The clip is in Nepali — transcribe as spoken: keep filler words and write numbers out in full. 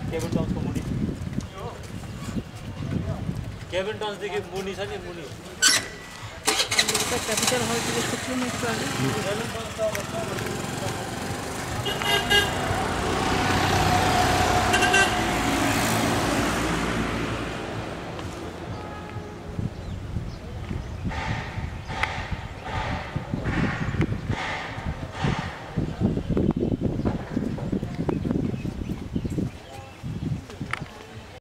केबल टाउनको मुनि केबल टाउनदेखि मुनि छ नि मुनि क्यापिटल हल देखो मेट्रो